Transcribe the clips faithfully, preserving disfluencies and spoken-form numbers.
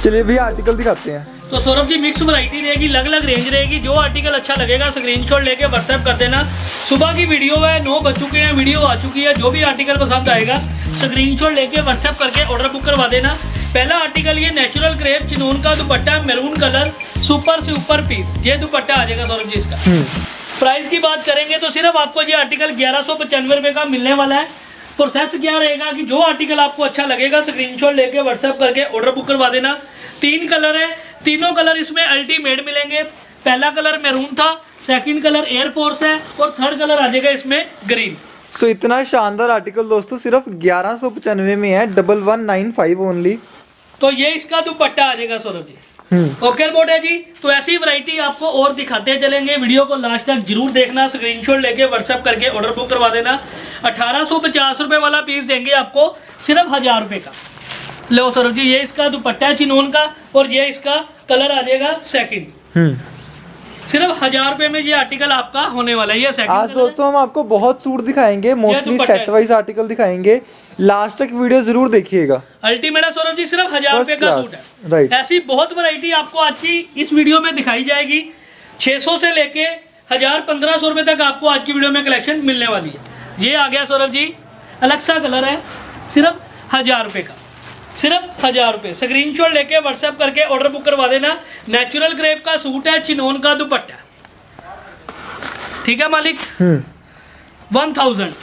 चलिए भैया आर्टिकल दिखाते हैं। तो सौरभ जी मिक्स वैरायटी रहेगी, अलग अलग रेंज रहेगी। जो आर्टिकल अच्छा लगेगा स्क्रीनशॉट लेके व्हाट्सएप कर देना। सुबह की वीडियो है, नौ बज चुके हैं, वीडियो आ चुकी है। जो भी आर्टिकल पसंद आएगा स्क्रीनशॉट लेके व्हाट्सएप करके ऑर्डर बुक करवा देना। पहला आर्टिकल ये नेचुरल क्रेप चिनोन का दुपट्टा, मैरून कलर, सुपर से ऊपर पीस, ये दुपट्टा आ जाएगा सौरभ जी इसका। प्राइस की बात करेंगे तो सिर्फ आपको ये आर्टिकल ग्यारह सौ पचानवे रुपये का मिलने वाला है। प्रोसेस क्या रहेगा कि जो आर्टिकल आपको अच्छा लगेगा स्क्रीनशॉट लेके व्हाट्सएप करके ऑर्डर बुक करवा देना। तीन कलर है, तीनों कलर इसमें अल्टीमेट मिलेंगे। पहला कलर मैरून था, सेकंड कलर एयरफोर्स है और थर्ड कलर आ जाएगा इसमें ग्रीन। सो so, इतना शानदार आर्टिकल दोस्तों सिर्फ ग्यारह सौ पचानवे में है, double one nine five only. तो ये इसका दुपट्टा आ जाएगा सौरभ जी। ओके बोट है जी। तो ऐसी वैरायटी आपको और दिखाते चलेंगे, वीडियो को लास्ट तक जरूर देखना। स्क्रीनशॉट लेके व्हाट्सएप करके ऑर्डर बुक करवा देना। अठारह सौ पचास रुपए वाला पीस देंगे आपको सिर्फ हजार रुपए का। लो सौरभ जी, ये इसका दुपट्टा है चिनोन का और ये इसका कलर आ जाएगा सेकंड। सिर्फ हजार रुपए में ये आर्टिकल आपका होने वाला है। ये सेकंड आज दोस्तों हम आपको बहुत सूट दिखाएंगे, मोस्टली सेट वाइज आर्टिकल दिखाएंगे। लास्ट तक वीडियो जरूर देखिएगा। अल्टीमेट सौरभ जी सिर्फ हजार रुपए का सूट है। राइट। ऐसी बहुत वैरायटी आपको आज की इस वीडियो में दिखाई जाएगी। छह सौ से लेके हजार पंद्रह सौ रुपए तक आपको आज की वीडियो में कलेक्शन मिलने वाली है। ये आ गया सौरभ जी, अलग सा कलर है, सिर्फ हजार रुपए का, सिर्फ हजार रुपए। स्क्रीनशॉट लेके व्हाट्सएप करके ऑर्डर बुक करवा देना। नेचुरल क्रेप का सूट है, चिनोन का दुपट्टा, ठीक है मालिक। One thousand.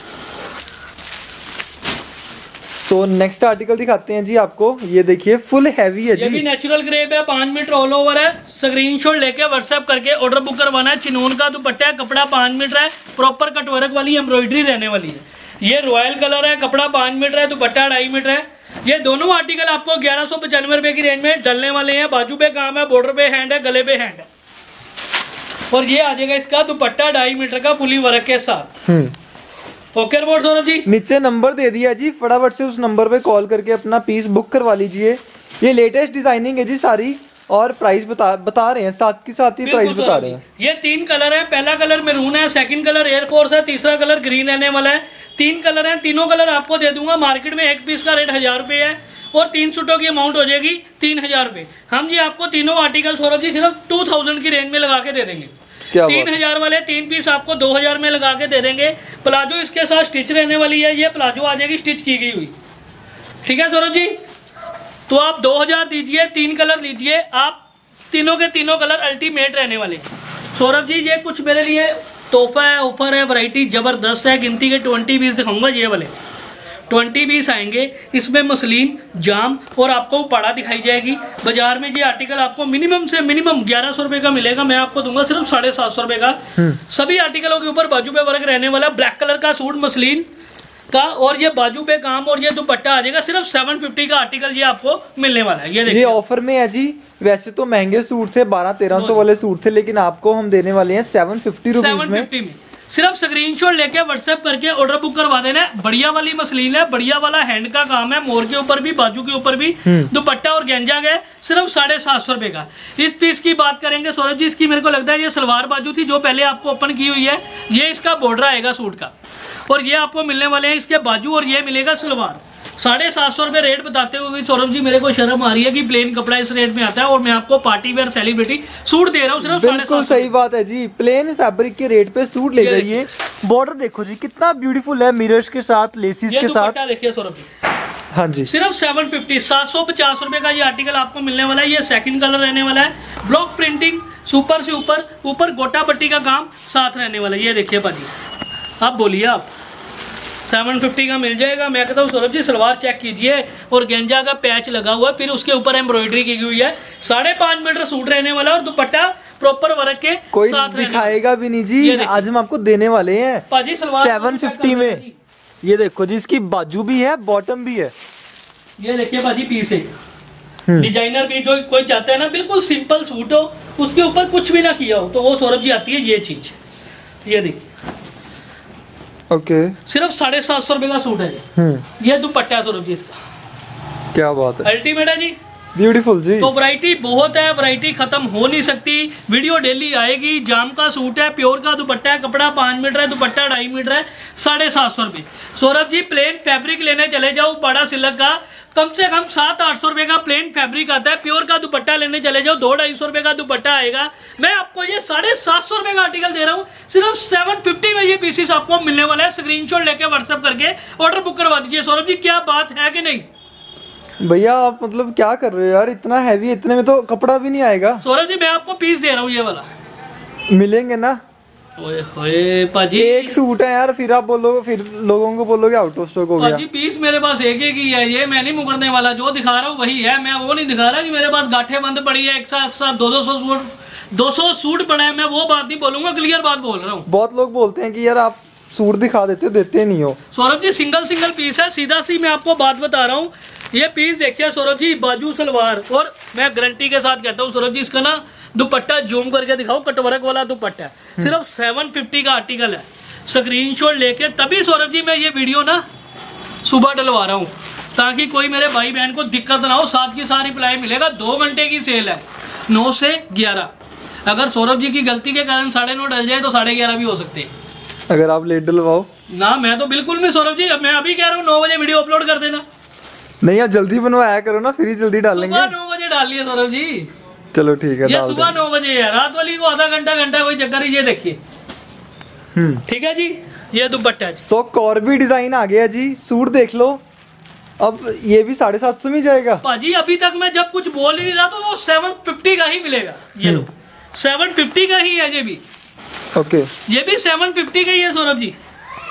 So next article दिखाते हैं जी आपको। ये देखिए फुल हैवी है जी। ये भी नेचुरल क्रेप है, पांच मीटर ऑल ओवर है। स्क्रीनशॉट लेके व्हाट्सएप करके ऑर्डर बुक करवाना है। चिनोन का दुपट्टा है, कपड़ा पांच मीटर है, प्रॉपर कटवर्क वाली एम्ब्रॉयडरी रहने वाली है। ये रॉयल कलर है, कपड़ा पांच मीटर है, दुपट्टा ढाई मीटर है। ये दोनों आर्टिकल आपको ग्यारह सौ पचानवे रुपए की रेंज में डलने वाले हैं। बाजू पे काम है, बॉर्डर पे हैंड है, गले पे हैंड है। और ये आ जाएगा इसका दुपट्टा ढाई मीटर का पुली वर्क के साथ। ओके रिपोर्ट सौरभ जी, नीचे नंबर दे दिया जी, फटाफट से उस नंबर पे कॉल करके अपना पीस बुक करवा लीजिए। ये लेटेस्ट डिजाइनिंग है जी सारी, और प्राइस बता बता रहे हैं, साथ के साथ ही प्राइस बता रहे हैं। ये तीन कलर है, पहला कलर मैरून है, सेकंड कलर एयरफोर्स है, तीसरा कलर ग्रीन रहने वाला है। तीन कलर है, तीनों कलर आपको दे दूंगा। मार्केट में एक पीस का रेट हजार रुपए है और तीन सूटों की अमाउंट हो जाएगी तीन हजार रुपए। हम जी आपको तीनों आर्टिकल सौरभ जी सिर्फ टू थाउजेंड की रेंज में लगा के दे देंगे। तीन हजार वाले तीन पीस आपको दो हजार में लगा के दे देंगे। प्लाजो इसके साथ स्टिच रहने वाली है, ये प्लाजो आ जाएगी स्टिच की गई हुई, ठीक है सौरभ जी। तो आप दो हजार दीजिए, तीन कलर लीजिए, आप तीनों के तीनों कलर अल्टीमेट रहने वाले सौरभ जी। ये कुछ मेरे लिए तोहफा है, ऑफर है, वैरायटी जबरदस्त है। गिनती के ट्वेंटी पीस दिखाऊंगा, ये वाले ट्वेंटी पीस आएंगे। इसमें मसलिन, जाम और आपको पाड़ा दिखाई जाएगी। बाजार में ये आर्टिकल आपको मिनिमम से मिनिमम ग्यारह सौ रुपए का मिलेगा, मैं आपको दूंगा सिर्फ साढ़े सात सौ रुपए का। सभी आर्टिकलों के ऊपर बाजू पे वर्क रहने वाला, ब्लैक कलर का सूट मसलिन का, और ये बाजू पे काम और ये दुपट्टा आ जाएगा। सिर्फ सेवन फिफ्टी का आर्टिकल ये आपको मिलने वाला है। ये देखिए, ये ऑफर में है जी। वैसे तो महंगे सूट थे, बारह तेरह सौ वाले सूट थे, लेकिन आपको हम देने वाले हैं सेवन फिफ्टी रुपीज में। सिर्फ स्क्रीनशॉट लेके व्हाट्सएप करके ऑर्डर बुक करवा देना है। बढ़िया वाली मसलीन है, बढ़िया वाला हैंड का काम है, मोर के ऊपर भी, बाजू के ऊपर भी, दुपट्टा और गेंजा गए, सिर्फ साढ़े सात सौ रुपए का। इस पीस की बात करेंगे सौरभ जी, इसकी मेरे को लगता है ये सलवार बाजू थी जो पहले आपको ओपन की हुई है। ये इसका बॉर्डर आएगा सूट का, और ये आपको मिलने वाले हैं इसके बाजू, और ये मिलेगा सलवार। साढ़े सात सौ रुपए रेट बताते हुए सौरभ जी मेरे को शर्म आ रही है कि प्लेन कपड़ा इस रेट में आता है, और मैं आपको पार्टी वेयर सेलिब्रिटी सूट दे रहा हूँ सिर्फ। बिल्कुल सही बात है जी, प्लेन फैब्रिक के रेट पे सूट ले जाइए। बॉर्डर देखो जी कितना ब्यूटीफुल है, मिरर्स के साथ, लेसिस के साथ। देखिए सौरभ जी, हाँ जी, सिर्फ सेवन फिफ्टी सात सौ पचास रुपए का ये आर्टिकल आपको मिलने वाला है। ये सेकंड कलर रहने वाला है, ब्लॉक प्रिंटिंग, सुपर से ऊपर ऊपर गोटा पट्टी का काम साथ रहने वाला है। ये देखिए भाजी, आप बोलिए, आप सेवन फिफ्टी का मिल जाएगा। मैं कहता हूँ सौरभ जी सलवार चेक कीजिए, और गेंजा का पैच लगा हुआ है, फिर उसके ऊपर एम्ब्रॉयडरी की हुई है। साढ़े पांच मीटर सूट रहने वाला, और दुपट्टा प्रॉपर वर्क के कोई साथ दिखाएगा भी नहीं जी, आज हम आपको देने वाले हैं पाजी सलवार सेवन फिफ्टी में। ये देखो जी, इसकी बाजू भी है, बॉटम भी है। ये देखिए भाजी पीस है, डिजाइनर भी जो कोई चाहता है ना बिल्कुल सिंपल सूट हो, उसके ऊपर कुछ भी ना किया हो, तो वो सौरभ जी आती है ये चीज। ये देखिए, ओके okay. सिर्फ साढ़े सात सौ रुपए का सूट है। ये दुपट्टा है सौरभ जी इसका, क्या बात है, अल्टीमेट है जी, ब्यूटीफुल जी। तो वैरायटी बहुत है, वैरायटी खत्म हो नहीं सकती। वीडियो डेली आएगी। जाम का सूट है, प्योर का दुपट्टा है, कपड़ा पांच मीटर है, दुपट्टा ढाई मीटर है, साढ़े सात सौ रुपए। सौरभ जी प्लेन फैब्रिक लेने चले जाओ, बड़ा सिल्क का, कम से कम सात आठ सौ रुपए का प्लेन फैब्रिक आता है, प्योर का दुपट्टा लेने चले जाओ, दो ढाई सौ रुपए का दुपट्टा आएगा। मैं आपको ये साढ़े सात सौ रुपए का आर्टिकल दे रहा हूँ, सिर्फ सेवन फिफ्टी में ये पीसीस आपको मिलने वाला है। स्क्रीनशॉट लेके व्हाट्सएप करके ऑर्डर बुक करवा दीजिए। सौरभ जी क्या बात है कि नहीं भैया, आप मतलब क्या कर रहे हो यार, इतना हैवी, इतने में तो कपड़ा भी नहीं आएगा। सौरभ जी मैं आपको पीस दे रहा हूँ ये वाला, मिलेंगे ना? ओए होए पाजी, एक सूट है यार, फिर आप बोलोगे, फिर लोगों को बोलोगे आउट ऑफ स्टॉक हो गया। पाजी पीस मेरे पास एक एक ही है, ये मैं नहीं मुकरने वाला, जो दिखा रहा हूँ वही है। मैं वो नहीं दिखा रहा कि मेरे पास गांठें बंद पड़ी है, एक साथ एक साथ दो दो सौ सूट दो सौ सूट पड़ा है, मैं वो बात नहीं बोलूंगा, क्लियर बात बोल रहा हूँ। बहुत लोग बोलते हैं कि यार आप सूट दिखा देते हो, देते नहीं हो। Saurabh ji single single piece है, सीधा सी मैं आपको बात बता रहा हूँ। ये पीस देखिए सौरभ जी, बाजू सलवार, और मैं गारंटी के साथ कहता हूँ सौरभ जी, इसका ना दुपट्टा जूम करके दिखाओ, कटवर्क वाला दुपट्टा है, सिर्फ सेवन फिफ्टी का आर्टिकल है। स्क्रीनशॉट लेके तभी सौरभ जी मैं ये वीडियो ना सुबह डलवा रहा हूँ, ताकि कोई मेरे भाई बहन को दिक्कत ना हो। साथ की साथ रिप्लाई मिलेगा, दो घंटे की सेल है, नौ से ग्यारह। अगर सौरभ जी की गलती के कारण साढ़े नौ डल जाए तो साढ़े ग्यारह भी हो सकते हैं, अगर आप लेट डलवाओ ना। मैं तो बिल्कुल नहीं सौरभ जी, मैं अभी कह रहा हूँ नौ बजे वीडियो अपलोड कर देना। नहीं, आप जल्दी बनवाया करो ना, फिर ही जल्दी डालेंगे। सुबह नौ बजे डाल लिया सौरभ जी। चलो ठीक है, ये सुबह नौ बजे है, रात वाली को आधा घंटा घंटा कोई चक्कर ही। ये देखिए, हम्म ठीक है जी, ये दुपट्टा है। सो और भी डिजाइन आ गया जी, सूट देख लो। अब ये भी साढ़े सात सौ में जाएगा पाजी। अभी तक मैं जब कुछ बोल ही नहीं रहा तो वो सेवन फिफ्टी का ही मिलेगा। ये लो सेवन फिफ्टी का ही है ये भी। ओके, ये भी सेवन फिफ्टी का ही है सौरभ जी।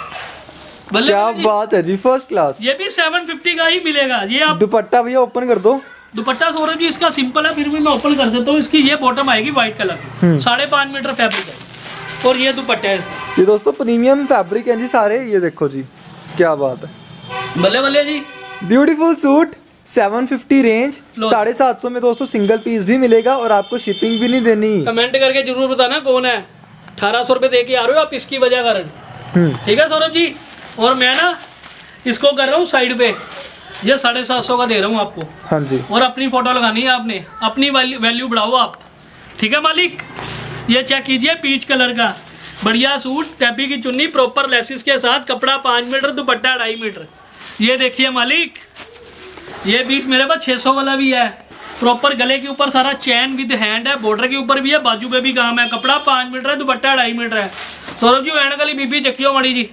क्या बात है जी, फर्स्ट क्लास। ये भी सेवन फिफ्टी का ही मिलेगा। ये आप दुपट्टा भैया ओपन कर दो। दुपट्टा सौरभ जी इसका सिंपल है, फिर भी मैं ओपन कर सकता हूँ। इसकी ये बॉटम आएगी व्हाइट कलर की, साढ़े पाँच मीटर फैब्रिक है, और ये दुपट्टा है। ये दोस्तों प्रीमियम फैब्रिक है जी सारे। ये देखो जी, क्या बात है, बल्ले बल्ले जी, beautiful suit, seven fifty range, साढ़े सात सौ में दोस्तों सिंगल पीस भी मिलेगा, और आपको शिपिंग भी नहीं देनी। कमेंट करके जरूर बताना कौन है। अठारह सौ रुपए दे के आ रहे हो आप इसकी वजह कारण, ठीक है सौरभ जी। और मैं ना इसको कर रहा हूँ साइड पे, ये साढ़े सात सौ का दे रहा हूँ आपको। हाँ जी, और अपनी फोटो लगानी है आपने, अपनी वैल्यू बढ़ाओ आप, ठीक है मालिक। ये चेक कीजिए, पीच कलर का बढ़िया सूट, टैपी की चुन्नी, प्रॉपर लेसिस के साथ, कपड़ा पाँच मीटर, दुपट्टा ढाई मीटर। ये देखिए मालिक, ये बीच मेरे पास छह सौ वाला भी है, प्रॉपर गले के ऊपर सारा चैन विद हैंड है, बॉर्डर के ऊपर भी है, बाजू पे भी काम है, कपड़ा पाँच मीटर है, दुपट्टा ढाई मीटर है। सौरभ जी एंड गली बीबी चक्कियो मड़ी जी।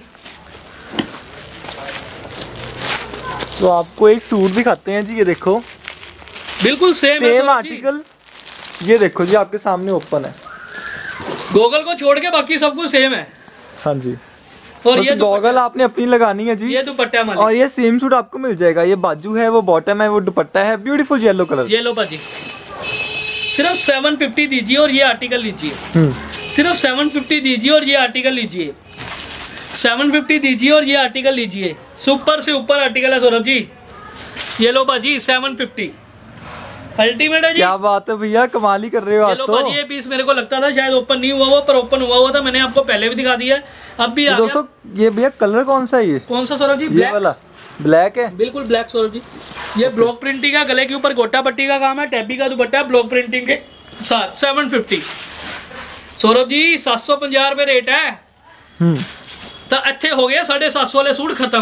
तो आपको एक सूट दिखाते हैं जी, ये देखो बिल्कुल सेम सेम आर्टिकल। ये देखो जी, आपके सामने ओपन है, गॉगल को छोड़ के बाकी सब कुछ सेम है। हाँ जी, और ये गॉगल आपने अपनी लगानी है जी। ये दुपट्टा है, और ये सेम सूट आपको मिल जाएगा। ये बाजू है, वो बॉटम है, वो दुपट्टा है, ब्यूटीफुल येलो कलर। ये लो बाजी, सिर्फ सेवन फिफ्टी दीजिए और ये आर्टिकल लीजिए। सिर्फ सेवन फिफ्टी दीजिए और ये आर्टिकल लीजिए। सेवन फिफ्टी दीजिए और ये आर्टिकल लीजिए। सुपर से ऊपर आर्टिकल है सौरभ जी। ये लो बाजी, सेवन फिफ्टी अल्टीमेट है जी। क्या बात है भैया, कमाल ही कर रहे हो आज तो। ये पीस मेरे को लगता था शायद ओपन नहीं हुआ हुआ, पर ओपन हुआ हुआ था, मैंने आपको पहले भी दिखा दिया, अब भी आ दोस्तों। ये भैया कलर कौन सा है? ये कौन सा सौरभ जी? ब्लैक वाला, ब्लैक है, बिल्कुल ब्लैक सौरभ जी। ये ब्लॉक प्रिंटिंग का, गले के ऊपर गोटा पट्टी का काम है, टैबी का दुपट्टा, ब्लॉक प्रिंटिंग के साथ सेवन फिफ्टी। सौरभ जी सात सौ पंजाह रुपए रेट है, तो इत्थे हो गया साढ़े सात सौ वाले सूट खत्म,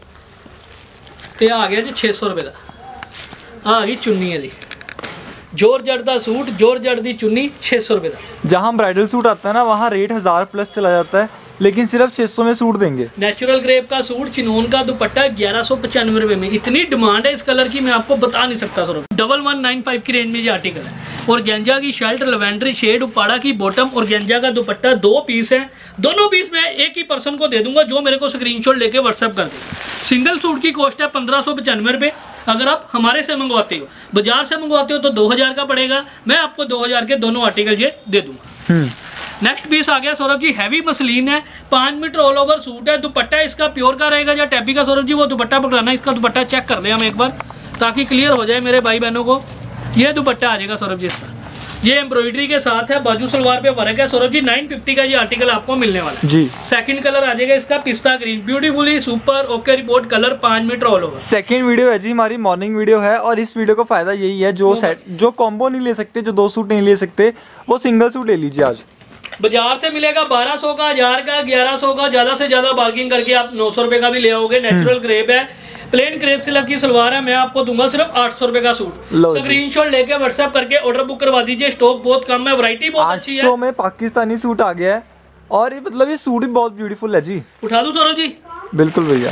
ते आ गया जी छे सौ रुपए का। आ गई चुन्नी है जी, जोर जड़ का सूट, जोर जड़ दी चुन्नी, छे सौ रुपए का। जहाँ ब्राइडल सूट आता है ना, वहाँ रेट हजार प्लस चला जाता है, लेकिन सिर्फ छह सौ में सूट देंगे। नेचुरल ग्रेप का सूट, चिनोन का दुपट्टा, ग्यारह सौ पचानवे रुपए में। इतनी डिमांड है इस कलर की, मैं आपको बता नहीं सकता sir. Double one nine five की रेंज में ये आर्टिकल है। और गेंजा की शर्ट, लेवेंडरी शेड, उपाड़ा की बॉटम और गेंजा का दुपट्टा, दो पीस है। दोनों पीस मैं एक ही पर्सन को दे दूंगा जो मेरे को स्क्रीनशॉट लेके व्हाट्सएप कर दे। सिंगल सूट की कॉस्ट है पंद्रह सौ पचानवे रुपए। अगर आप हमारे से मंगवाते हो, बाजार से मंगवाते हो तो दो हजार का पड़ेगा। मैं आपको दो हजार के दोनों आर्टिकल ये दे दूंगा। नेक्स्ट पीस आ गया सौरभ जी, हैवी मसलिन है, पांच मीटर ऑल ओवर सूट है। दुपट्टा इसका प्योर का रहेगा या टैपी का? सौरभ जी वो दुपट्टा पकड़ाना, इसका दुपट्टा चेक कर दें हम एक बार, ताकि क्लियर हो जाए मेरे भाई बहनों को। ये दुपट्टा आ जाएगा सौरभ जी इसका, ये एम्ब्रॉयडरी के साथ है, बाजू सलवार पे वर्क है। सौरभ जी नाइन फिफ्टी का ये आर्टिकल आपको मिलने वाला है जी। सेकंड कलर आ जाएगा इसका pista green, beautifully super okay report colour, पांच metre all over. Second video है जी हमारी, मॉर्निंग वीडियो है। और इस वीडियो का फायदा यही है, जो सेट जो कॉम्बो नहीं ले सकते, जो दो सूट नहीं ले सकते, वो सिंगल सूट ले लीजिए आज। बाजार से मिलेगा बारह सौ का, हजार का, ग्यारह सौ का, ज्यादा से ज्यादा बार्गिंग करके आप नौ सौ रुपए का भी ले आओगे। नेचुरल ग्रेप है, प्लेन क्रेप सिल्क की सलवार है, मैं आपको दूंगा सिर्फ आठ सौ रुपए का सूट। स्क्रीनशॉट लेके व्हाट्सएप करके ऑर्डर बुक करवा दीजिए, स्टॉक बहुत कम है, वैरायटी बहुत अच्छी है। आठ सौ में पाकिस्तानी सूट आ गया है और ये मतलब ये सूट भी बहुत ब्यूटीफुल है जी। उठा दूं सौरभ जी? बिल्कुल भैया।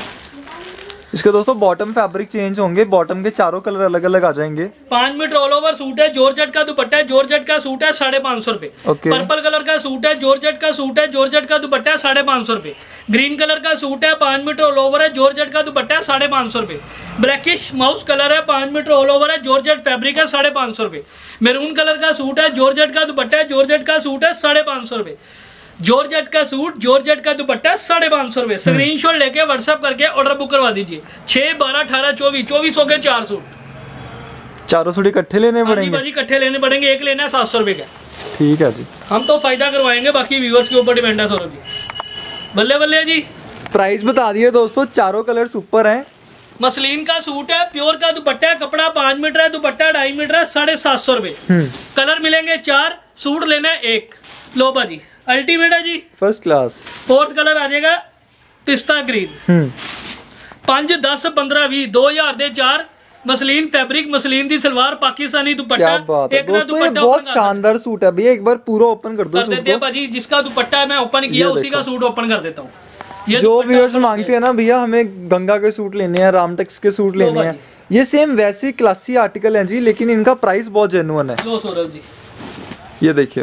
इसके दोस्तों बॉटम फैब्रिक चेंज होंगे, बॉटम के चारों कलर अलग अलग आ जाएंगे। पांच मीटर ऑल ओवर सूट है, जॉर्जेट का दुपट्टा है, जॉर्जेट का सूट है साढ़े पांच सौ रुपए। okay. पर्पल कलर का सूट है, जॉर्जेट का सूट है, जॉर्जेट का दुपट्टा है साढ़े पांच सौ रुपए। ग्रीन कलर का सूट है, पांच मीटर ऑल ओवर है, जॉर्जेट का दुपट्टा है साढ़े पांच सौ रुपए। ब्लैकिश माउस कलर है, पांच मीटर ऑल ओवर है, जॉर्जेट फैब्रिक है साढ़े पांच सौ रुपए। मैरून कलर का सूट है, जॉर्जेट का दुपट्टा है, जॉर्जेट का सूट है साढ़े पांच सौ रुपए। जॉर्जेट का सूट, जॉर्जेट का दुपट्टा साढ़े पांच सौ रुपए। स्क्रीनशॉट लेके व्हाट्सएप करके ऑर्डर बुक करवा दीजिए। छह बारह अठारह चौबीस चौबीस हो गए चार सूट। चारों सूट इकट्ठे लेने पड़ेंगे? भाजी इकट्ठे लेने पड़ेंगे, एक लेना है सात सौ रुपए का। ठीक है जी, हम तो फायदा करवाएंगे, बाकी व्यूअर्स के ऊपर डिपेंड है सौरभ जी। बल्ले बल्ले जी। प्राइस बता दिए दोस्तों, चारों कलर सुपर हैं। मसलिन का सूट है, प्योर का दुपट्टा है, कपड़ा पांच मीटर है, दुपट्टा ढाई मीटर है, साढ़े सात सौ रुपए। कलर मिलेंगे चार, सूट लेना है एक। लो भाजी अल्टीमेट है जी, फर्स्ट क्लास। फोर्थ कलर आ जाएगा पिस्ता ग्रीन। पांच दस पंद्रह भी दो हजार दे चार। मसलिन फैब्रिक, मसलिन दी सलवार, पाकिस्तानी दुपट्टा। क्या बात है दोस्तों, ये बहुत शानदार सूट है भैया। एक बार पूरा ओपन कर दो। कर देते हैं भाजी, जिसका दुपट्टा है मैं ओपन किया उसी का सूट ओपन कर देता हूँ। जो व्यूअर्स मांगते हैं ना भैया हमें गंगा के सूट लेने हैं, रामटेक्स के सूट लेने हैं, ये सेम वैसे क्लासी आर्टिकल हैं जी, लेकिन इनका प्राइस बहुत जेन्युइन है। लो सौरभ जी ये देखिए,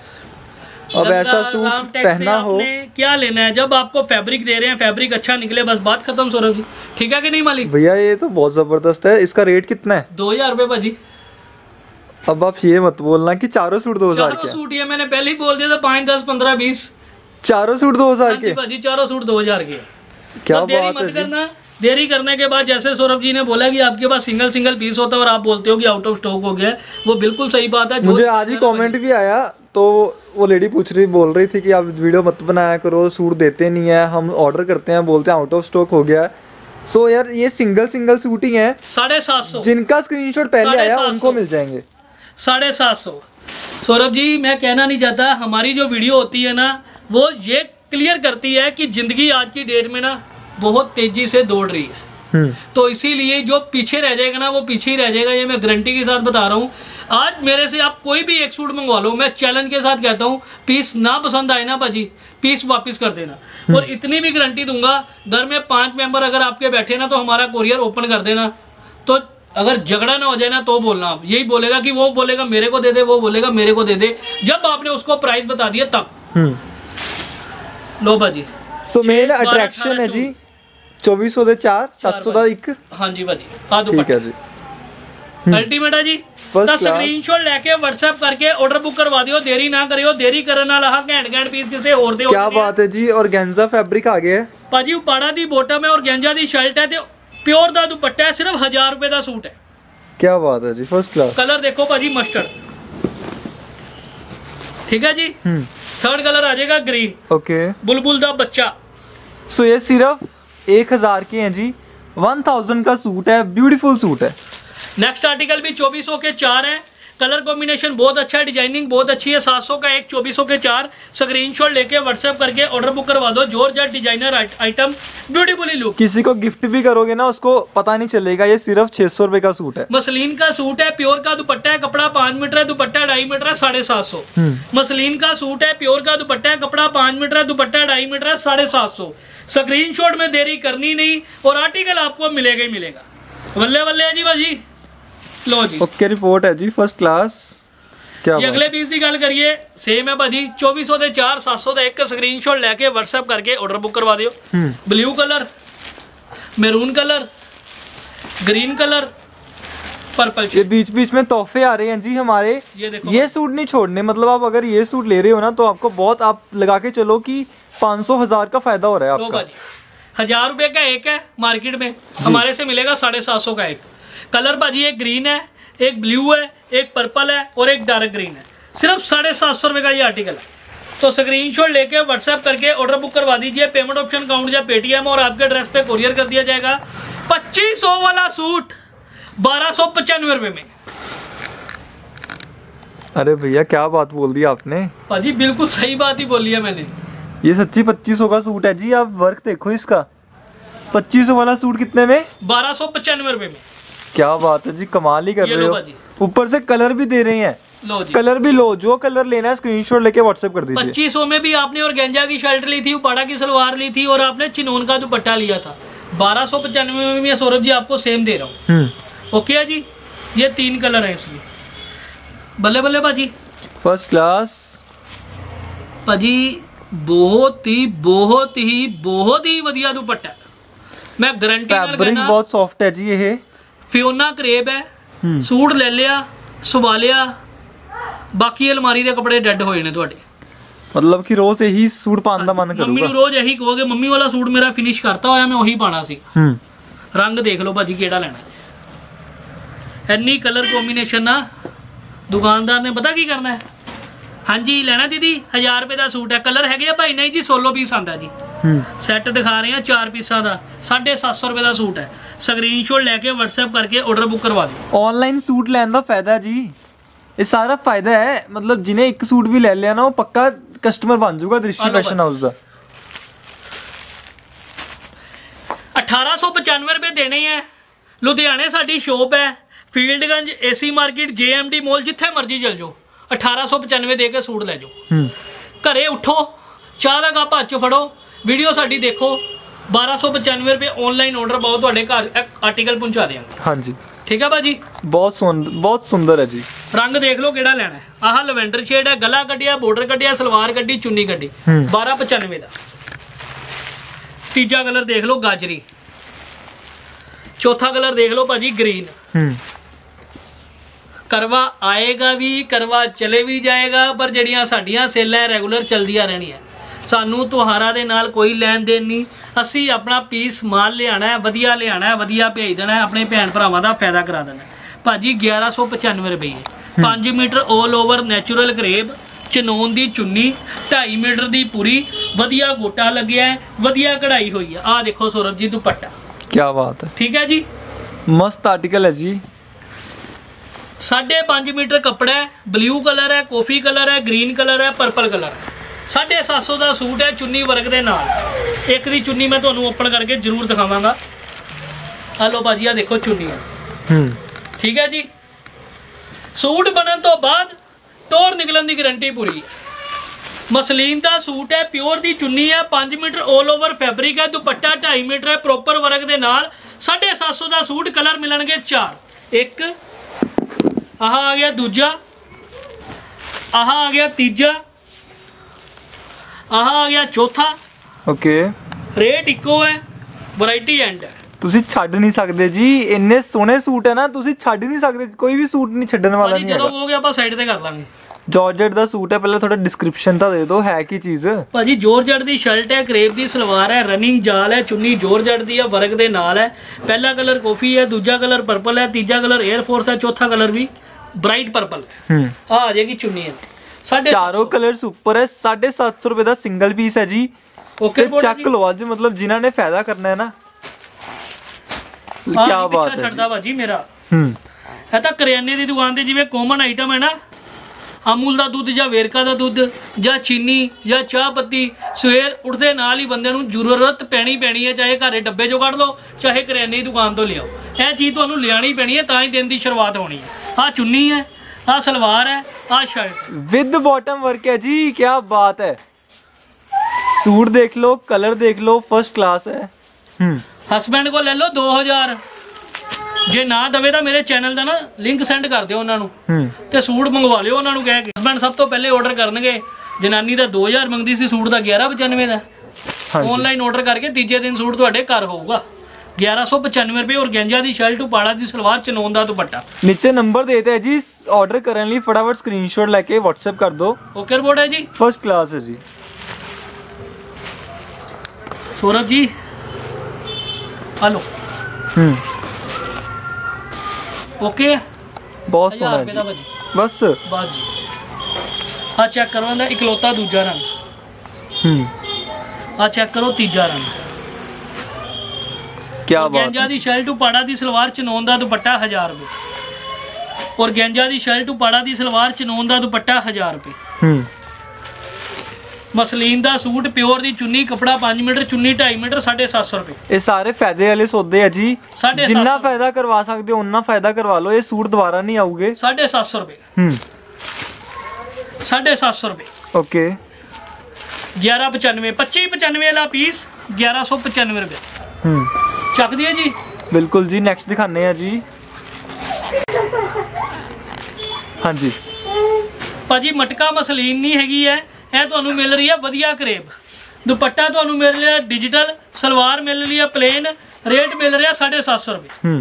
अब ऐसा सूट पहना हो, क्या लेना है? जब आपको फैब्रिक दे रहे हैं, फैब्रिक अच्छा निकले, बस बात खत्म सौरभ जी। ठीक है कि नहीं मालिक? भैया ये तो बहुत जबरदस्त है। इसका रेट कितना है? दो हजार रुपए भाजी। अब आप ये मत बोलना कि चारों सूट दो हजार के सूट, ये मैंने पहले ही बोल दिया था। पाँच दस पंद्रह बीस चारों सूट दो हजार के भाजी, चारों सूट दो हजार के। क्या देरी बात मत है करना। देरी करने के बाद जैसे सौरभ जी ने बोला कि आपके पास सिंगल सिंगल पीस होता है और आप बोलते हो कि आउट ऑफ स्टॉक हो गया, वो बिल्कुल सही बात है। मुझे आज ही कमेंट भी आया, तो वो लेडी पूछ रही बोल रही थी कि आप वीडियो मत बनाया करो, सूट देते नहीं है, हम ऑर्डर करते हैं बोलते हैं आउट ऑफ स्टॉक हो गया। सो यार ये सिंगल सिंगल सूट ही है, साढ़े सात सौ। जिनका स्क्रीनशॉट पहले आया उनको मिल जाएंगे साढ़े सात सौ। सौरभ जी मैं कहना नहीं चाहता, हमारी जो वीडियो होती है ना वो ये क्लियर करती है कि जिंदगी आज की डेट में ना बहुत तेजी से दौड़ रही है, तो इसीलिए जो पीछे रह जाएगा ना वो पीछे ही रह जाएगा। ये मैं गारंटी के साथ बता रहा हूँ। आज मेरे से आप कोई भी एक सूट मंगवा लो, मैं चैलेंज के साथ कहता हूँ, पीस ना पसंद आए ना भाजी, पीस वापस कर देना। और इतनी भी गारंटी दूंगा, घर में पांच मेंबर अगर आपके बैठे ना तो हमारा कोरियर ओपन कर देना। तो अगर झगड़ा ना हो जाए ना तो बोलना, आप यही बोलेगा कि वो बोलेगा मेरे को दे दे, वो बोलेगा मेरे को दे दे, जब आपने उसको प्राइस बता दिया तब। लो भाजी, सो मेन अट्रैक्शन है जी चौबीस सौ दे चार, सात सौ का एक। हाँ जी भाजी, हाँ ठीक है जी, अल्टीमेट है जी। स्क्रीनशॉट लेके व्हाट्सएप करके ऑर्डर बुक करवा दियो, देरी ना करियो। देरी करने वाला घैंट घैंट पीस किसे और दे। क्या बात है जी, और गेंजा फैब्रिक आ गया है भाजी, उपाड़ा दी बॉटम है और गेंजा दी शर्ट है, ते प्योर दा दुपट्टा है, सिर्फ हजार रुपए का सूट है। क्या बात है जी, फर्स्ट क्लास। कलर देखो भाजी मस्टर्ड, ठीक है जी। थर्ड कलर आ जाएगा ग्रीन, ओके, बुलबुल दा बच्चा। सो ये सिर्फ एक हजार के हैं जी, वन थाउजेंड का सूट है, ब्यूटीफुल सूट है। नेक्स्ट आर्टिकल भी चौबीस सौ के चार है, कलर कॉम्बिनेशन बहुत अच्छा है, डिजाइनिंग बहुत अच्छी है। सात सौ का एक, चौबीस सौ के चार। स्क्रीनशॉट लेके व्हाट्सएप करके ऑर्डर बुक करवा दो। Georgette designer item, beautifully look. किसी को गिफ्ट भी करोगे ना उसको पता नहीं चलेगा, ये सिर्फ छह सौ रुपए का सूट है। मसलिन का सूट है, प्योर का दुपट्टा है, कपड़ा पांच मीटर है, दुपट्टा ढाई मीटर है, साढ़े सात सौ। मसलिन का सूट है, प्योर का दुपट्टा है, कपड़ा पांच मीटर है, दुपट्टा ढाई मीटर है, साढ़े सात सौ। स्क्रीनशॉट में देरी करनी नहीं और आर्टिकल आपको मिलेगा ही मिलेगा। बल्ले बल्ले जी भाजी, लो जी, ओके रिपोर्ट है जी, फर्स्ट क्लास। क्या ये अगले पीस की गल करिए, सेम है भाजी, चौबीस सौ दे चार, सात सौ दे एक। स्क्रीनशॉट लेके व्हाट्सएप करके ऑर्डर बुक करवा दियो। Blue colour, maroon colour, green colour, purple. ये बीच बीच में तोहफे आ रहे हैं जी हमारे। ये देखो, ये सूट नहीं छोड़ने, मतलब आप अगर ये सूट ले रहे हो ना तो आपको बहुत, आप लगा के चलो कि पाँच सौ हजार का फायदा हो रहा है आपका। हजार रुपए का एक है मार्केट में, हमारे से मिलेगा साढ़े सात सौ का एक। कलर भाजी एक ग्रीन है, एक ब्लू है, एक पर्पल है और एक डार्क ग्रीन है। सिर्फ साढ़े सात सौ रुपए का ये आर्टिकल है। तो स्क्रीनशॉट लेके व्हाट्सएप करके ऑर्डर बुक करवा दीजिए। पेमेंट ऑप्शन काउंट या पेटीएम, और आपके एड्रेस पे कोरियर कर दिया जाएगा। पच्चीस सौ वाला सूट बारह सौ पचानवे रुपए में। अरे भैया क्या बात बोल दी आपने भाजी, बिल्कुल सही बात ही बोली है मैंने। ये सच्ची पच्चीस सौ का सूट है जी, आप वर्क देखो इसका। पच्चीस सौ वाला सूट कितने में? बारह सौ पचानवे रुपए में। क्या बात है जी, कमाल ही कर ये रहे लो हो। भाजी। ऊपर से कलर भी दे रहे हैं। लो जी, कलर भी लो, जो कलर लेना है स्क्रीनशॉट लेके व्हाट्सएप कर दीजिए। पच्चीस सौ में भी आपने ऑर्गेंजा की शर्ट ली थी, उपाड़ा की सलवार ली थी और आपने चिनोन का दुपट्टा लिया था। बारह सौ पचानवे में भी सौरभ जी आपको सेम दे रहा हूँ। हम्म ओके है जी, ये तीन कलर है इसमें। बल्ले बल्ले भाजी, फर्स्ट क्लास भाजी, बहुत ही बहुत ही बहुत ही वधिया दुपट्टा। मैं गारंटी नाल फैब्रिक कहना, बहुत सॉफ्ट है जी। ये फियोना करेब है। हम्म। सूट ले लिया, सवा लिया, बाकी अलमारी ਦੇ ਕੱਪੜੇ ਡੈਡ ਹੋਏ ਨੇ ਤੁਹਾਡੇ। मतलब कि रोज यही सूट पाने ਦਾ ਮਨ ਮੰਮੀ ਨੂੰ ਕਰੂਗਾ। ਰੋਜ਼ ਇਹੀ ਕਹੋਗੇ ਮੰਮੀ ਵਾਲਾ ਸੂਟ ਮੇਰਾ ਫਿਨਿਸ਼ ਕਰਤਾ ਹੋਇਆ, ਮੈਂ ਉਹੀ ਪਾਣਾ ਸੀ। ਹੂੰ ਰੰਗ ਦੇਖ ਲਓ ਭਾਜੀ ਕਿਹੜਾ ਲੈਣਾ। ਇੰਨੀ ਕਲਰ ਕੰਬੀਨੇਸ਼ਨ ਨਾ ਦੁਕਾਨਦਾਰ ਨੇ ਪਤਾ ਕੀ ਕਰਨਾ ਹੈ। ਹਾਂਜੀ ਲੈਣਾ ਦੀਦੀ, ਹਜ਼ਾਰ ਰੁਪਏ ਦਾ ਸੂਟ ਹੈ, ਕਲਰ ਹੈਗੇ ਆ ਭਾਈ? ਨਹੀਂ ਜੀ, ਸੋਲੋ ਪੀਸ ਆਂਦਾ ਜੀ। ਹੂੰ ਸੈੱਟ ਦਿਖਾ ਰਹੇ ਆ ਚਾਰ ਪੀਸਾਂ ਦਾ, ਸਾਢੇ ਸੱਤ ਸੌ ਰੁਪਏ ਦਾ ਸੂਟ ਹੈ। ਸਕਰੀਨਸ਼ਾਟ ਲੈ ਕੇ WhatsApp ਕਰਕੇ ਆਰਡਰ ਬੁੱਕ ਕਰਵਾ ਦਿਓ। ऑनलाइन सूट ਲੈਣ ਦਾ ਫਾਇਦਾ ਹੈ ਜੀ, ਇਹ ਸਾਰਾ ਫਾਇਦਾ ਹੈ। मतलब ਜਿਹਨੇ ਇੱਕ ਸੂਟ ਵੀ ਲੈ ਲਿਆ ਨਾ ਉਹ ਪੱਕਾ ਕਸਟਮਰ ਬਣ ਜਾਊਗਾ ਦ੍ਰਿਸ਼ਟੀ ਫੈਸ਼ਨ ਹਾਊਸ ਦਾ। अठारह सौ पचानवे रुपए देने हैं। लुधियाने साडी शॉप है, Fieldganj, AC market, J M D mall, जिथे मर्जी चल जाओ। अठारह सौ पचानवे दे के सूट लै जाओ। घरे उठो, चाह का कप हथ च फड़ो, वीडियो साडी देखो, बारह सौ पचानवे रुपए ऑनलाइन ऑर्डर पाओ, तुहाडे घर आर्टिकल पहुंचा देंगे। हाँ जी, ठीक है भाजी, बहुत सुंदर, बहुत सुंदर है जी। रंग देख लो केड़ा लेना है। आह लवेंडर शेड है, गला कटिया, बॉर्डर कटिया, सलवार कटी, चुन्नी कटी, बारह पचानवे का। तीजा कलर देख लो गाजरी, चौथा कलर देख लो भाजी ग्रीन। करवा आएगा भी, करवा चले भी जाएगा, पर जड़ियां साडियां सेलां रेगुलर चलदियां रहणियां। सानू त्योहारां दे नाल कोई लैन देन नहीं, असी अपना पीस माल लियाना है, वधिया लियाना है, वधिया भेज देना है, अपने भैन भरावां दा फायदा करा देना है। भाजी ग्यारह सौ पचानवे रुपये, पाँच मीटर ऑल ओवर नैचुरल करेब, चनोन दी चुन्नी, ढाई मीटर दी पूरी, वधिया गोटा लग्या है, वधिया कढ़ाई हुई है। आ देखो सौरभ जी दुपट्टा, क्या बात है, ठीक है जी, मस्त आर्टिकल है जी। साढ़े पाँच मीटर कपड़ा है, ब्लू कलर है, कॉफी कलर है, ग्रीन कलर है, पर्पल कलर है। साढ़े सत्त सौ का सूट है, चुन्नी वर्क के नाल। एक दी चुन्नी मैं तुहानू ओपन करके जरूर दिखावांगा। हेलो भाजी, आ देखो चुन्नी है, ठीक है जी। सूट बनन तो बाद टोर निकलन की गारंटी पूरी है। मसलीन का सूट है, प्योर दी चुन्नी है, पाँच मीटर ऑल ओवर फैब्रिक है, दुपट्टा ढाई मीटर है, प्रॉपर वर्क के नाल। साढ़े सत्त सौ का सूट, कलर मिलणगे चार, एक आह आ गया, दूजा आह आ गया, तीजा आह आ गया, चौथा। ओके, रेट इको है, वैरायटी एंड है। ਤੁਸੀਂ ਛੱਡ ਨਹੀਂ ਸਕਦੇ ਜੀ, ਇੰਨੇ ਸੋਹਣੇ ਸੂਟ ਹੈ ਨਾ, ਤੁਸੀਂ ਛੱਡ ਨਹੀਂ ਸਕਦੇ, ਕੋਈ ਵੀ ਸੂਟ ਨਹੀਂ ਛੱਡਣ ਵਾਲਾ ਨਹੀਂ ਜਦੋਂ ਹੈਗਾ। ਹੋ ਗਿਆ ਆਪਾਂ ਸਾਈਡ ਤੇ ਕਰ ਲਾਂਗੇ। ਜਾਰਜਟ ਦਾ ਸੂਟ ਹੈ, ਪਹਿਲਾਂ ਥੋੜਾ ਡਿਸਕ੍ਰਿਪਸ਼ਨ ਤਾਂ ਦੇ ਦਿਓ, ਹੈ ਕੀ ਚੀਜ਼? ਭਾਜੀ ਜੋਰਜਟ ਦੀ ਸ਼ਰਟ ਹੈ, ਕਰੇਪ ਦੀ ਸਲਵਾਰ ਹੈ, ਰਨਿੰਗ ਜਾਲ ਹੈ, ਚੁੰਨੀ ਜੋਰਜਟ ਦੀ ਹੈ, ਵਰਕ ਦੇ ਨਾਲ ਹੈ। ਪਹਿਲਾ ਕਲਰ ਕਾਫੀ ਹੈ, ਦੂਜਾ ਕਲਰ ਪਰਪਲ ਹੈ, ਤੀਜਾ ਕਲਰ 에ਅਰ ਫੋਰਸ ਹੈ, ਚੌਥਾ ਕਲਰ ਵੀ ਬ੍ਰਾਈਟ ਪਰਪਲ ਹੈ। ਹੂੰ ਆ ਆ ਜਾਏਗੀ ਚੁੰਨੀ ਹੈ, ਸਾਢੇ ਚਾਰੋਂ ਕਲਰਸ ਉੱਪਰ ਹੈ। ਸਾਢੇ ਸੱਤ ਸੌ ਰੁਪਏ ਦਾ ਸਿੰਗਲ ਪੀਸ ਹੈ ਜੀ। ਓਕੇ ਤੇ ਚੱਕ ਲਓ ਅੱਜ, मतलब ਜਿਨ੍ਹਾਂ ਨੇ ਫਾਇਦਾ ਕਰਨਾ ਹੈ ਨਾ। क्या बात है छड़दा भाजी मेरा हम्म है ਤਾਂ ਕਰਿਆਨੇ ਦੀ ਦੁਕਾਨ ਤੇ ਜਿਵੇਂ ਕਾਮਨ ਆਈਟਮ ਹੈ ਨਾ, ਅਮੂਲ ਦਾ ਦੁੱਧ ਜਾਂ ਵੇਰਕਾ ਦਾ ਦੁੱਧ ਜਾਂ ਚੀਨੀ ਜਾਂ ਚਾਹ ਪੱਤੀ, ਸਵੇਰ ਉੱਠਦੇ ਨਾਲ ਹੀ ਬੰਦੇ ਨੂੰ ਜ਼ਰੂਰਤ ਪੈਣੀ ਪੈਣੀ ਹੈ। ਚਾਹੇ ਘਰੇ ਡੱਬੇ ਚੋਂ ਕੱਢ ਲਓ, ਚਾਹੇ ਕਰਿਆਨੇ ਦੀ ਦੁਕਾਨ ਤੋਂ ਲਿਆਓ, ਇਹ ਚੀਜ਼ ਤੁਹਾਨੂੰ ਲਿਆਣੀ ਪੈਣੀ ਹੈ, ਤਾਂ ਹੀ ਦਿਨ ਦੀ ਸ਼ੁਰੂਆਤ ਹੋਣੀ ਹੈ। ਆਹ ਚੁੰਨੀ ਹੈ, ਆਹ ਸਲਵਾਰ ਹੈ, ਆਹ ਸ਼ਰਟ विद बॉटम वर्क है जी। क्या बात है, सूट देख लो, कलर देख लो, फर्स्ट क्लास है। हम्म ਹਸਬੈਂਡ ਕੋਲ ਲੈ ਲਓ ਦੋ ਹਜ਼ਾਰ, ਜੇ ਨਾ ਦਵੇ ਤਾਂ ਮੇਰੇ ਚੈਨਲ ਦਾ ਨਾ ਲਿੰਕ ਸੈਂਡ ਕਰ ਦਿਓ ਉਹਨਾਂ ਨੂੰ, ਤੇ ਸੂਟ ਮੰਗਵਾ ਲਿਓ ਉਹਨਾਂ ਨੂੰ ਕਹਿ ਕੇ। ਹਸਬੈਂਡ ਸਭ ਤੋਂ ਪਹਿਲੇ ਆਰਡਰ ਕਰਨਗੇ। ਜਨਾਨੀ ਦਾ ਦੋ ਹਜ਼ਾਰ ਮੰਗਦੀ ਸੀ, ਸੂਟ ਦਾ ਗਿਆਰਾਂ ਪਚਾਨਵੇਂ ਦਾ। ਆਨਲਾਈਨ ਆਰਡਰ ਕਰਕੇ ਤੀਜੇ ਦਿਨ ਸੂਟ ਤੁਹਾਡੇ ਘਰ ਹੋਊਗਾ। ग्यारह सौ पचानवे रुपये और गेंजा दी शर्ट, उपाड़ा दी सलवार, चनोन दा दुपट्टा। नीचे नंबर देते हैं जी, ऑर्डर करने लिए फटाफट स्क्रीनशॉट लेके व्हाट्सएप कर दो। ओके रिपोर्ट है जी, फर्स्ट क्लास है जी। Saurabh ji hello, hmm okay, बहुत सोना है जी। भाजी बस बस जी। हाँ चेक करो, ना इकलौता दूजा रंग। हम्म हाँ चेक करो, तीजा रंग। क्या बात गेंजा दी शर्ट, उपाड़ा दी सलवार, चनोन दा दुपट्टा हजार रुपये। और गेंजा दी शर्ट, उपाड़ा दी सलवार, चनोन दा दुपट्टा हजार रुपये। हम्म ਮਸਲੀਨ ਦਾ ਸੂਟ ਪਿਓਰ ਦੀ ਚੁੰਨੀ ਕਪੜਾ ਪੰਜ ਮੀਟਰ ਚੁੰਨੀ ਢਾਈ ਮੀਟਰ ਸਾਢੇ ਸੱਤ ਸੌ ਰੁਪਏ। ਇਹ ਸਾਰੇ ਫਾयदे ਵਾਲੇ ਸੌਦੇ ਆ ਜੀ, ਸਾਢੇ ਸੱਤ ਜਿੰਨਾ ਫਾਇਦਾ ਕਰਵਾ ਸਕਦੇ ਹੋ ਉਨਾ ਫਾਇਦਾ ਕਰਵਾ ਲਓ। ਇਹ ਸੂਟ ਦੁਬਾਰਾ ਨਹੀਂ ਆਉਗੇ। ਸਾਢੇ ਸੱਤ ਸੌ ਰੁਪਏ। ਹੂੰ ਸਾਢੇ ਸੱਤ ਸੌ ਰੁਪਏ। ਓਕੇ ग्यारह पचानवे पच्ची पचानवे वाला पीस ग्यारह सौ पचानवे रुपये। हम्म ਚੱਕ ਦਿਏ ਜੀ। ਬਿਲਕੁਲ ਜੀ। ਨੈਕਸਟ ਦਿਖਾਣੇ ਆ ਜੀ। ਹਾਂਜੀ ਭਾਜੀ ਮਟਕਾ ਮਸਲੀਨ ਨਹੀਂ ਹੈਗੀ ਹੈ, ਇਹ ਤੁਹਾਨੂੰ ਮਿਲ ਰਹੀ ਹੈ ਵਧੀਆ ਕਰੇਬ। ਦੁਪੱਟਾ ਤੁਹਾਨੂੰ ਮਿਲ ਰਿਹਾ ਡਿਜੀਟਲ, ਸਲਵਾਰ ਮਿਲ ਰਹੀ ਹੈ ਪਲੇਨ, ਰੇਟ ਮਿਲ ਰਿਹਾ ਸਾਢੇ ਸੱਤ ਸੌ ਰੁਪਏ। ਹੂੰ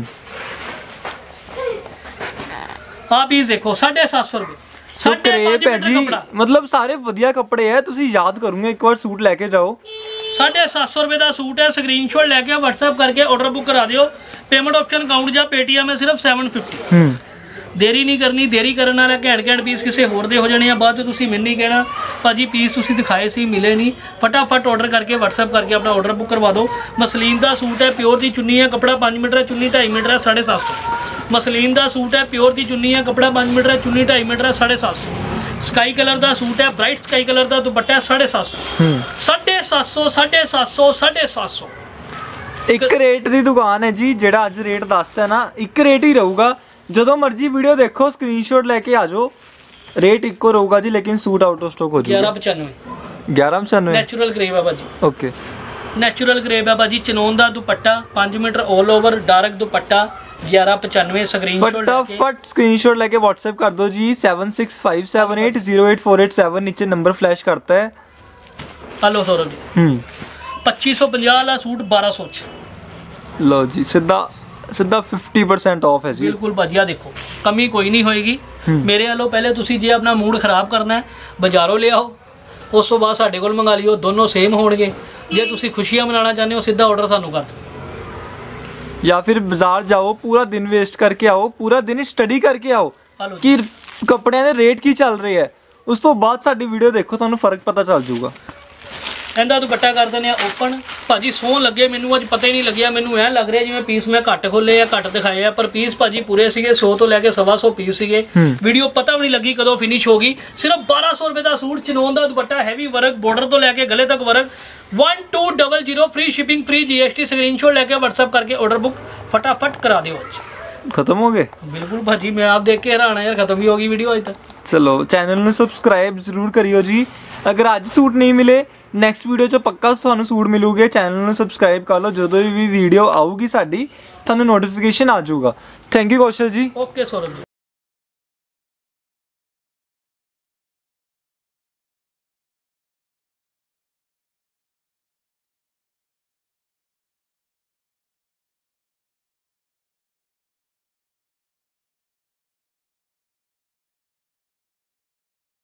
ਆ ਪੀਸ ਦੇਖੋ ਸਾਢੇ ਸੱਤ ਸੌ ਰੁਪਏ। ਸੋ ਕਰੇਪ ਹੈ ਜੀ, ਮਤਲਬ ਸਾਰੇ ਵਧੀਆ ਕੱਪੜੇ ਹੈ। ਤੁਸੀਂ ਯਾਦ ਕਰੋਗੇ ਇੱਕ ਵਾਰ ਸੂਟ ਲੈ ਕੇ ਜਾਓ। साढ़े सात सौ रुपये का सूट है। स्क्रीनशॉट लेके व्हाट्सएप करके ऑर्डर बुक करा दियो। पेमेंट ऑप्शन अकाउंट या पेटीएम है सिर्फ सैवन फिफ्टी। देरी नहीं करनी, देरी करने वाला घैंट घैंट पीस किसी होर दे हो जाने बाद तुसीं मैनूं नहीं कहना भाजी पीस तुसीं दिखाए सी मिले नहीं। फटाफट ऑर्डर करके व्हाट्सएप करके अपना ऑर्डर बुक करवा दो। मसलीन का सूट है, प्योर की चुन्नी है, कपड़ा पाँच मीटर है, चुन्नी ढाई मीटर है, साढ़े सात सौ। मसलीन का सूट है, प्योर की चुन्नी है, कपड़ा पाँच मीटर है, चुन्नी ढाई मीटर है, साढ़े सात सौ। स्काई कलर का सूट है, ब्राइट स्काई कलर का दुपट्टा है, साढ़े सात सौ। साढ़े सात सौ साढ़े सात सौ साढ़े सात सौ ਇੱਕ ਰੇਟ ਦੀ ਦੁਕਾਨ ਹੈ ਜੀ। ਜਿਹੜਾ ਅੱਜ ਰੇਟ ਦੱਸਦਾ ਨਾ ਇੱਕ ਰੇਟ ਹੀ ਰਹੂਗਾ। ਜਦੋਂ ਮਰਜ਼ੀ ਵੀਡੀਓ ਦੇਖੋ, ਸਕਰੀਨਸ਼ਾਟ ਲੈ ਕੇ ਆ ਜਾਓ, ਰੇਟ ਇੱਕੋ ਰਹੂਗਾ ਜੀ। ਲੇਕਿਨ ਸੂਟ ਆਊਟ ਆਫ ਸਟਾਕ ਹੋ ਜਾਊਗਾ। ग्यारह पचानवे ग्यारह पचानवे ਨੈਚੁਰਲ ਕਰੇਬ ਹੈ ਭਾਜੀ। ਓਕੇ ਨੈਚੁਰਲ ਕਰੇਬ ਹੈ ਭਾਜੀ। ਚਨੋਨ ਦਾ ਦੁਪੱਟਾ ਪੰਜ metre all over dark dupatta ग्यारह पचानवे। ਸਕਰੀਨਸ਼ਾਟ फटाफट स्क्रीनशॉट लेके व्हाट्सएप कर दो जी। Seven six five seven eight zero eight four eight seven नीचे नंबर फ्लैश करता है। हेलो सौरभ जी। हम्म पच्चीस सौ पंजाह वाला सूट बारह सौ च। लो जी सीधा सीधा फिफ्टी परसेंट ऑफ है जी। बिल्कुल बढ़िया। देखो कमी कोई नहीं होएगी मेरे वालों। पहले तुसी जे अपना मूड खराब करना है बाजारों ले आओ, उस तो बाद साडे कोल मंगा लियो। दोनों सेम होणगे। जे तुसी खुशियां मनाना चाहते हो सीधा ऑर्डर सानू कर दो, या फिर बाजार जाओ, पूरा दिन वेस्ट करके आओ, पूरा दिन स्टडी करके आओ कि कपड़िਆਂ ਦੇ ਰੇਟ ਕੀ ਚੱਲ ਰਹੇ ਹੈ। ਉਸ ਤੋਂ ਬਾਅਦ ਸਾਡੀ ਵੀਡੀਓ ਦੇਖੋ, ਤੁਹਾਨੂੰ ਫਰਕ ਪਤਾ ਚੱਲ ਜਾਊਗਾ। ਇਹਦਾ ਦੁਪੱਟਾ ਕਰ ਦਿੰਦੇ ਆ ਓਪਨ। ਭਾਜੀ ਸੋਹਣ ਲੱਗੇ ਮੈਨੂੰ, ਅੱਜ ਪਤਾ ਹੀ ਨਹੀਂ ਲੱਗਿਆ। ਮੈਨੂੰ ਐ ਲੱਗ ਰਿਹਾ ਜਿਵੇਂ ਪੀਸ ਮੈਂ ਘੱਟ ਖੋਲੇ ਆ, ਘੱਟ ਦਿਖਾਏ ਆ, ਪਰ ਪੀਸ ਭਾਜੀ ਪੂਰੇ ਸੀਗੇ। ਸੌ ਤੋਂ ਲੈ ਕੇ ਸਵਾ ਸੌ ਪੀਸ ਸੀਗੇ। ਵੀਡੀਓ ਪਤਾ ਵੀ ਨਹੀਂ ਲੱਗੀ ਕਦੋਂ ਫਿਨਿਸ਼ ਹੋ ਗਈ। ਸਿਰਫ ਬਾਰਾਂ ਸੌ ਰੁਪਏ ਦਾ ਸੂਟ, ਚਨੋਨ ਦਾ ਦੁਪੱਟਾ, ਹੈਵੀ ਵਰਕ, ਬਾਰਡਰ ਤੋਂ ਲੈ ਕੇ ਗਲੇ ਤੱਕ work. One two double zero free shipping, free GST. Screenshot लेके व्हाट्सएप करके ऑर्डर बुक फटाफट करा दियो। खत्म हो गए? बिल्कुल भाजी, मैं आप देख के हैरान यार, खत्म ही होगी वीडियो अज तक। चलो चैनल ਨੂੰ ਸਬਸਕ੍ਰਾਈਬ ਜ਼ਰੂਰ ਕਰਿਓ ਜੀ। ਅਗਰ ਅੱਜ ਸੂਟ ਨਹੀਂ ਮਿਲੇ ਨੈਕਸਟ ਵੀਡੀਓ 'ਚ ਪੱਕਾ ਤੁਹਾਨੂੰ ਸੂਟ ਮਿਲੂਗੇ। ਚੈਨਲ ਨੂੰ ਸਬਸਕ੍ਰਾਈਬ ਕਰ ਲਓ, ਜਦੋਂ ਵੀ ਵੀਡੀਓ ਆਊਗੀ ਸਾਡੀ ਤੁਹਾਨੂੰ ਨੋਟੀਫਿਕੇਸ਼ਨ ਆ ਜਾਊਗਾ। ਥੈਂਕ ਯੂ ਕੌਸ਼ਲ ਜੀ। ਓਕੇ ਸੌਰਵ ਜੀ।